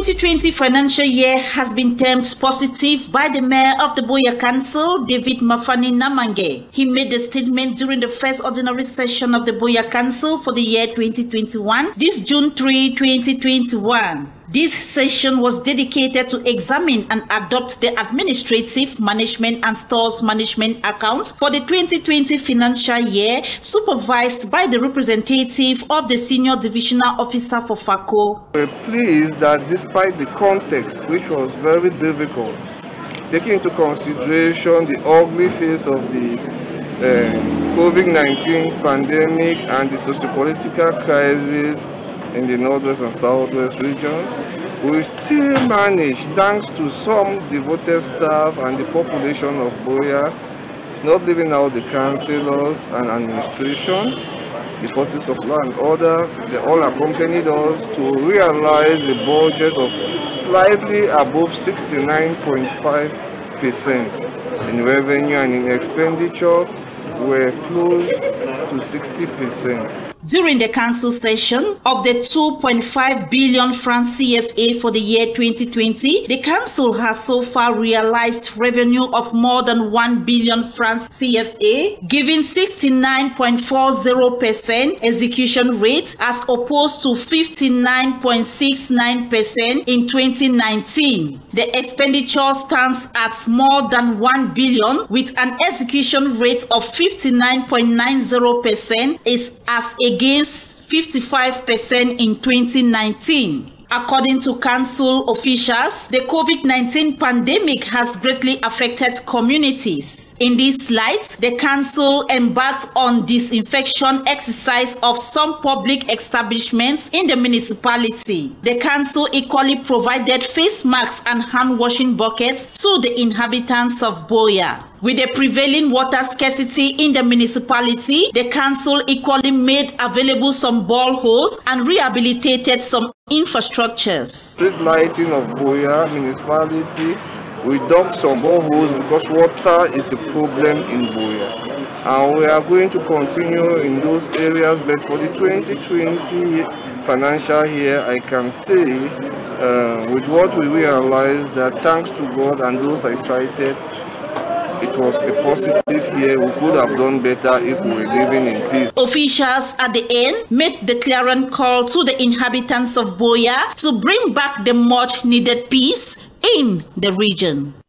2020 financial year has been termed positive by the Mayor of the Buea Council, David Mafani Namange. He made the statement during the first ordinary session of the Buea Council for the year 2021, this June 3, 2021. This session was dedicated to examine and adopt the administrative management and stores management accounts for the 2020 financial year, supervised by the representative of the Senior Divisional Officer for FACO. We're pleased that despite the context, which was very difficult, taking into consideration the ugly face of the COVID-19 pandemic and the socio-political crisis in the northwest and southwest regions, we still managed, thanks to some devoted staff and the population of Buea, not leaving out the councillors and administration, the forces of law and order, they all accompanied us to realize a budget of slightly above 69.5% in revenue, and in expenditure we're close to 60%. During the council session of the 2.5 billion francs CFA for the year 2020, the council has so far realized revenue of more than 1 billion francs CFA, giving 69.40% execution rate as opposed to 59.69% in 2019. The expenditure stands at more than 1 billion with an execution rate of 59.90% as against 55% in 2019. According to council officials, the COVID-19 pandemic has greatly affected communities. In this light, the council embarked on disinfection exercise of some public establishments in the municipality. The council equally provided face masks and hand-washing buckets to the inhabitants of Buea. With the prevailing water scarcity in the municipality, the council equally made available some boreholes and rehabilitated some infrastructures. Street lighting of Buea municipality, we dug some boreholes because water is a problem in Buea. And we are going to continue in those areas, but for the 2020 financial year, I can say with what we realized that thanks to God and those I cited, it was a positive year. We could have done better if we were living in peace. Officials at the end made the clarion call to the inhabitants of Buea to bring back the much needed peace in the region.